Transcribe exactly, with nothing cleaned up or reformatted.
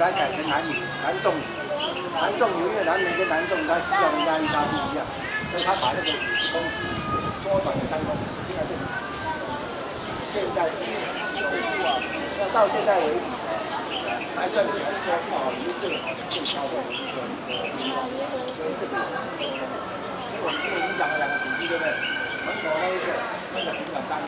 来改成男女男重女，男重女因为男人跟男重他需要的压力差不一样，所以他把那个五十公尺缩短了三公尺，现在变成十。现在是那到现在为止，还算是还是说保离最好的最高的一个地方，所以这个，所以我们就影响了两个古迹，对不对？门口那一个那个平板单。